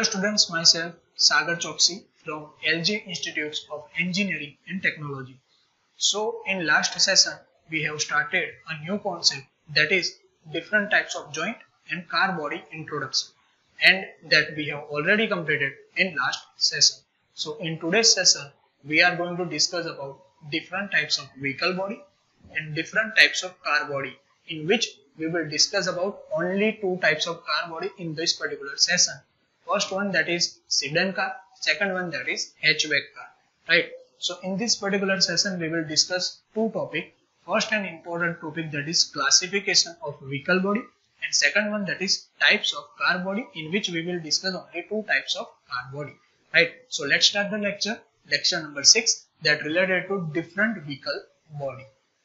Hello students, myself Sagar Choksi from LG Institutes of Engineering and Technology. So in last session we have started a new concept, that is different types of joint and car body introduction, and that we have already completed in last session. So in today's session we are going to discuss about different types of vehicle body and different types of car body, in which we will discuss about only two types of car body in this particular session. First one, that is sedan car, second one, that is hatchback car, right? So in this particular session we will discuss two topics. First, an important topic, that is classification of vehicle body, and second one, that is types of car body, in which we will discuss only two types of car body, right? So let's start the lecture number 6, that related to different vehicle body.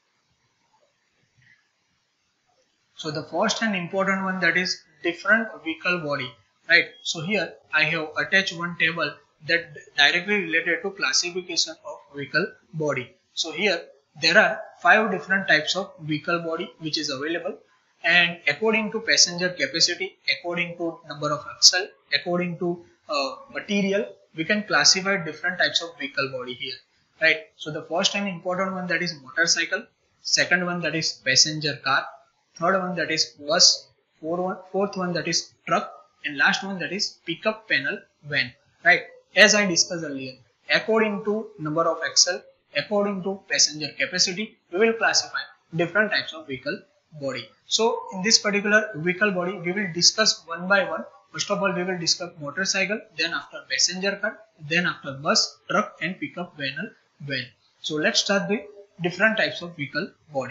So the first and important one, that is different vehicle body, right? So here I have attached one table that directly related to classification of vehicle body. So here there are 5 different types of vehicle body which is available, and according to passenger capacity, according to number of axle, according to material, we can classify different types of vehicle body here, right? So the first and important one, that is motorcycle, second one, that is passenger car, third one, that is bus, fourth one, that is truck, and last one, that is pickup panel van, right? As I discussed earlier, according to number of axle, according to passenger capacity, we will classify different types of vehicle body. So in this particular vehicle body we will discuss one by one. First of all we will discuss motorcycle, then after passenger car, then after bus, truck and pickup panel van. So let's start with different types of vehicle body.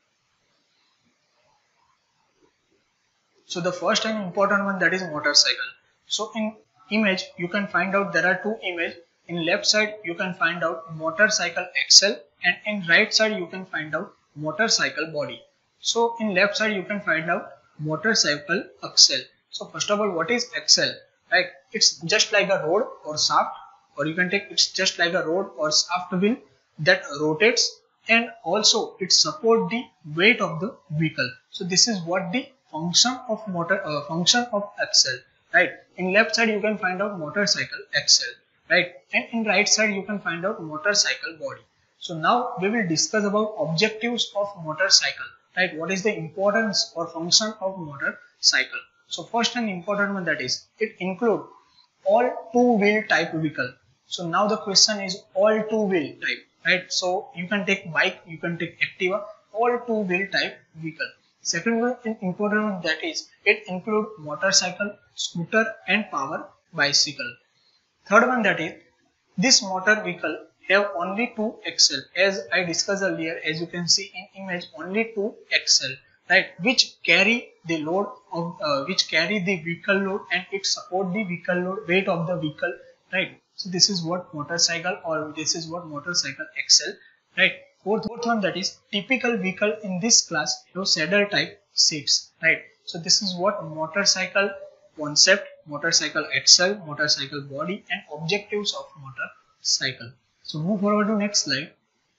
So the first and important one, that is motorcycle. So in image you can find out there are two images. In left side you can find out motorcycle axle, and in right side you can find out motorcycle body. So in left side you can find out motorcycle axle. So first of all, what is axle, right? It's just like a rod or shaft, or you can take it's just like a rod or shaft wheel that rotates, and also it support the weight of the vehicle. So this is what the function of function of axle, right? In left side you can find out motorcycle axle, right? And in right side you can find out motorcycle body. So now we will discuss about objectives of motorcycle, right? What is the importance or function of motorcycle? So first and important one, that is it include all two-wheel type vehicle. So now the question is all two-wheel type, right? So you can take bike, you can take Activa, all two-wheel type vehicle. Second one, an important one, that is it include motorcycle, scooter and power bicycle. Third one, that is this motor vehicle have only two axle, as I discussed earlier. As you can see in image, only two axle, right, which carry the load of which carry the vehicle load, and it support the vehicle load, weight of the vehicle, right? So this is what motorcycle, or this is what motorcycle axle, right? Fourth one, that is typical vehicle in this class have saddle type seats, right? So this is what motorcycle concept, motorcycle axle, motorcycle body and objectives of motorcycle. So move forward to next slide.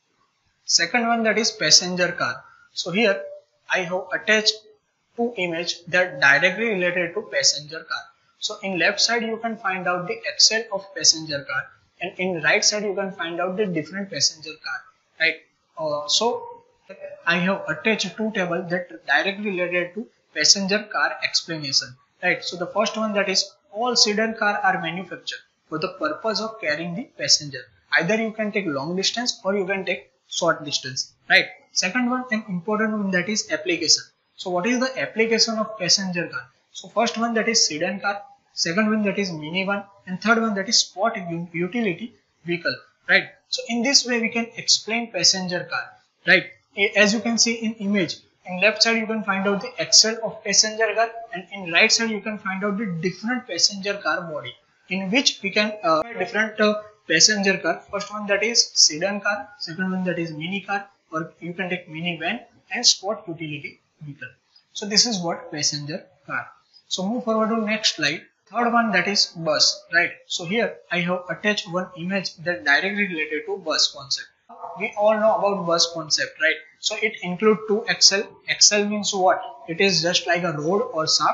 Second one, that is passenger car. So here I have attached two images that directly related to passenger car. So in left side you can find out the axle of passenger car, and in right side you can find out the different passenger car, right? So I have attached two tables that directly related to passenger car explanation, right? So the first one, that is all sedan car are manufactured for the purpose of carrying the passenger. Either you can take long distance or you can take short distance, right? Second one, an important one, that is application. So what is the application of passenger car? So first one, that is sedan car, second one, that is minivan, and third one, that is sport utility vehicle, right? So in this way we can explain passenger car, right? As you can see in image, in left side you can find out the axle of passenger car, and in right side you can find out the different passenger car body, in which we can different passenger car. First one, that is sedan car, second one, that is mini car, or you can take minivan, and sport utility vehicle. So this is what passenger car. So move forward to next slide. Third one, that is bus, right? So here I have attached one image that directly related to bus concept. We all know about bus concept, right? So it include two axle. Axle means what? It is just like a rod or shaft,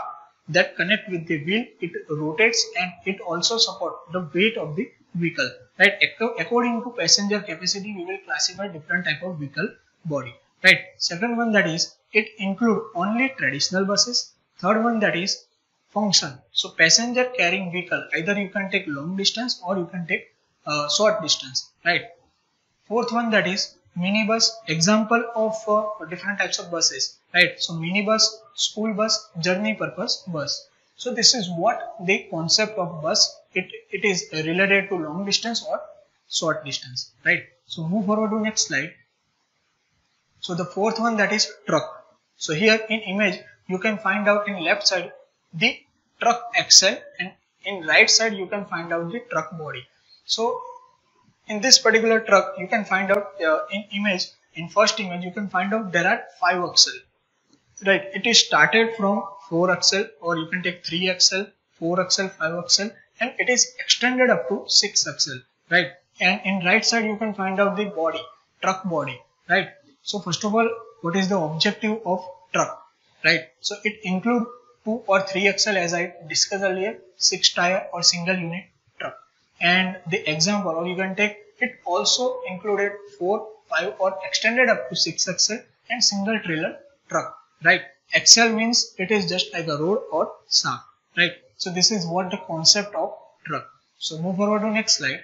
that connect with the wheel, it rotates and it also support the weight of the vehicle, right? According to passenger capacity, we will classify different type of vehicle body, right? Second one, that is it include only traditional buses. Third one, that is function. So passenger carrying vehicle, either you can take long distance or you can take short distance, right? Fourth one, that is minibus, example of different types of buses, right? So minibus, school bus, journey purpose bus. So this is what the concept of bus. It is related to long distance or short distance, right? So move forward to next slide. So the fourth one, that is truck. So here in image you can find out in left side the truck axle and in right side you can find out the truck body. So in this particular truck you can find out in first image you can find out there are 5 axle, right? It is started from 4 axle, or you can take 3 axle, 4 axle, 5 axle, and it is extended up to 6 axle, right? And in right side you can find out the body, truck body, right? So first of all, what is the objective of truck, right? So it include 2 or 3 axle, as I discussed earlier, 6 tire or single unit truck. And the example, or you can take, it also included 4, 5 or extended up to 6 axle and single trailer truck, right? Axle means it is just like a rod or shaft, right? So this is what the concept of truck. So move forward to next slide.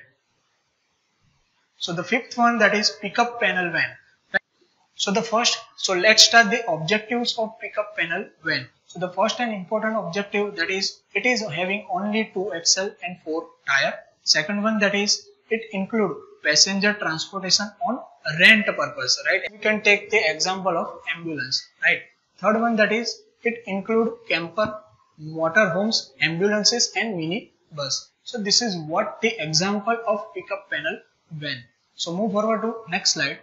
So the fifth one, that is pickup panel van. So let's start the objectives of pickup panel van. So the first and important objective, that is it is having only 2 axle and 4 tire. Second one, that is it include passenger transportation on rent purpose, right? We can take the example of ambulance, right? Third one, that is it include camper, motorhomes, ambulances and mini bus. So this is what the example of pickup panel van. So move forward to next slide.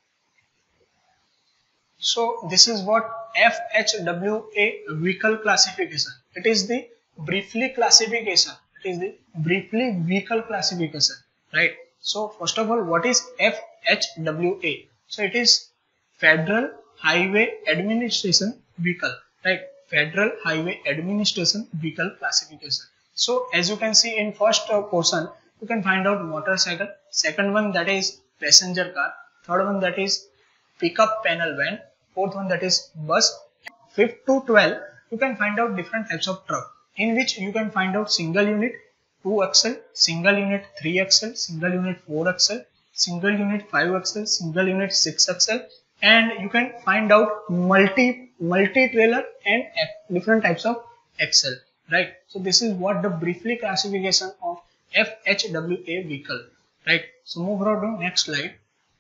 So this is what FHWA vehicle classification. It is the briefly classification. It is the briefly vehicle classification, right? So first of all, what is FHWA? So it is Federal Highway Administration Vehicle, right? Federal Highway Administration Vehicle classification. So as you can see in first portion, you can find out motorcycle. Second one, that is passenger car. Third one, that is pickup panel van. Fourth one, that is bus. 5th to 12, you can find out different types of truck, in which you can find out single unit 2 axle, single unit 3 axle, single unit 4 axle, single unit 5 axle, single unit 6 axle, and you can find out multi trailer and different types of axle, right? So this is what the briefly classification of FHWA vehicle, right? So move on to next slide.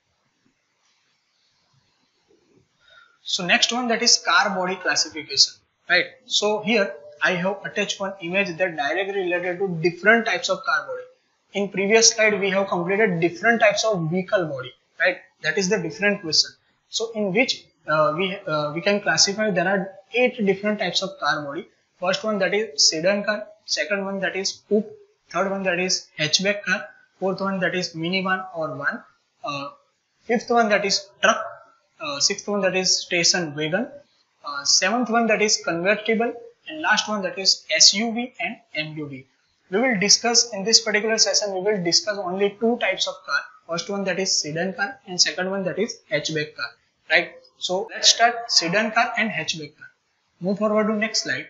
So next one, that is car body classification, right? So here I have attached one image that directly related to different types of car body. In previous slide we have completed different types of vehicle body, right? That is the different question. So in which we can classify, there are 8 different types of car body. First one, that is sedan car. Second one, that is coupe. Third one, that is hatchback car. Fourth one, that is minivan or van. Fifth one, that is truck. Sixth one, that is station wagon. Seventh one, that is convertible, and last one, that is SUV and MUV. We will discuss in this particular session, we will discuss only 2 types of car. First one, that is sedan car, and second one, that is hatchback car, right? So let's start sedan car and hatchback car. Move forward to next slide.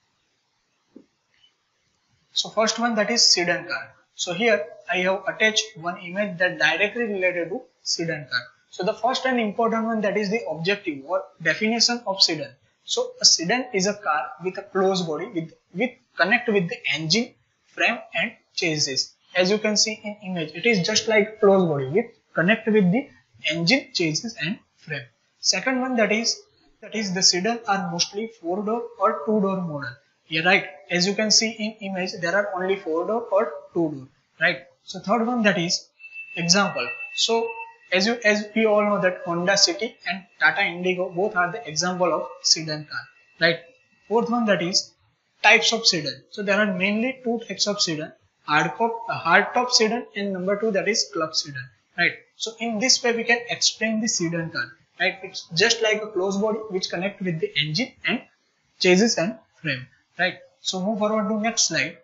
So first one, that is sedan car. So here I have attached one image that directly related to sedan car. So the first and important one, that is the objective or definition of sedan. So a sedan is a car with a closed body with connect with the engine, frame and chassis. As you can see in image, it is just like closed body with connect with the engine, chassis and frame. Second one, that is the sedan are mostly 4-door or 2-door model. Yeah, right. As you can see in image, there are only 4-door or 2-door, right? So third one, that is example. So as we all know that Honda City and Tata Indigo both are the example of sedan car, right? Fourth one, that is types of sedan. So there are mainly 2 types of sedan: hardtop sedan, and number 2, that is club sedan, right? So in this way we can explain the sedan car, right? It's just like a closed body which connect with the engine and chassis and frame, right? So move forward to next slide.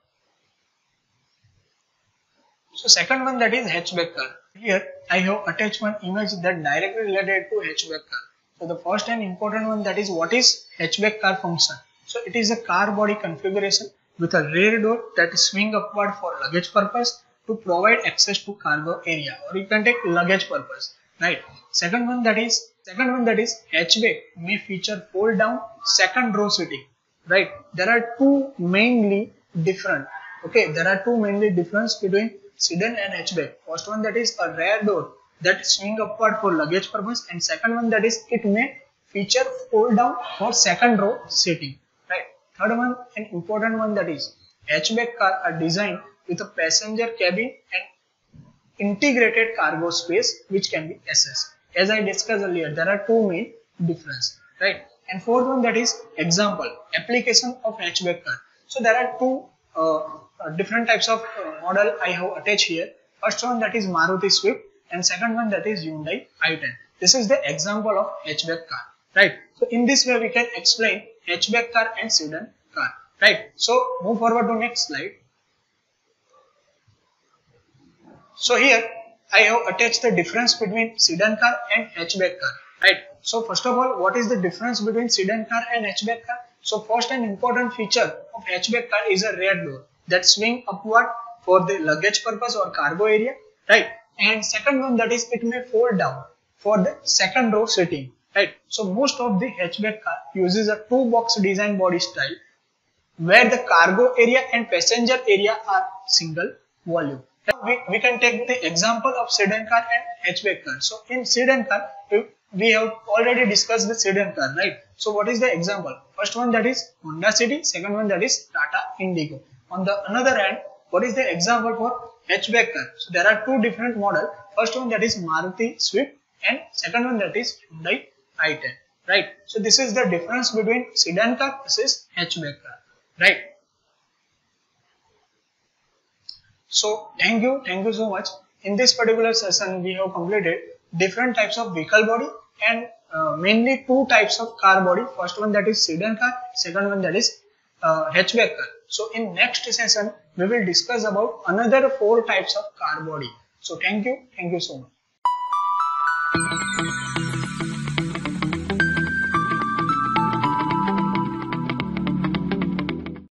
So second one, that is hatchback car. Here I have attached one image that directly related to hatchback car. So the first and important one, that is what is hatchback car function. So it is a car body configuration with a rear door that swing upward for luggage purpose to provide access to cargo area, or you can take luggage purpose, right? Second one, that is hatchback may feature fold down second row seating, right? There are two mainly different. Okay, there are two mainly difference between sedan and hatchback. First one, that is a rear door that swing upward for luggage purpose, and second one, that is it may feature fold down for second row seating, right? Third one, an important one, that is hatchback car are designed with a passenger cabin and integrated cargo space which can be accessed. As I discussed earlier, there are two main difference, right? And fourth one, that is example application of hatchback car. So there are two different types of model I have attached here. First one, that is Maruti Swift, and second one, that is Hyundai i10. This is the example of hatchback car, right? So in this way we can explain hatchback car and sedan car, right? So move forward to next slide. So here I have attached the difference between sedan car and hatchback car, right? So first of all, what is the difference between sedan car and hatchback car? So first and important feature of hatchback car is a rear door that swing upward for the luggage purpose or cargo area, right? And second one, that is it may fold down for the second row seating, right? So most of the hatchback car uses a two box design body style where the cargo area and passenger area are single volume. We can take the example of sedan car and hatchback car. So in sedan car, we have already discussed the sedan car, right? So what is the example? First one, that is Honda City. Second one, that is Tata Indigo. On the another hand, what is the example for hatchback car? So there are two different models. First one, that is Maruti Swift, and second one, that is Hyundai i10, right? So this is the difference between sedan car versus hatchback car, right? So thank you so much. In this particular session, we have completed different types of vehicle body and mainly two types of car body. First one, that is sedan car. Second one, that is hatchback car. So in next session, we will discuss about another four types of car body. So thank you so much.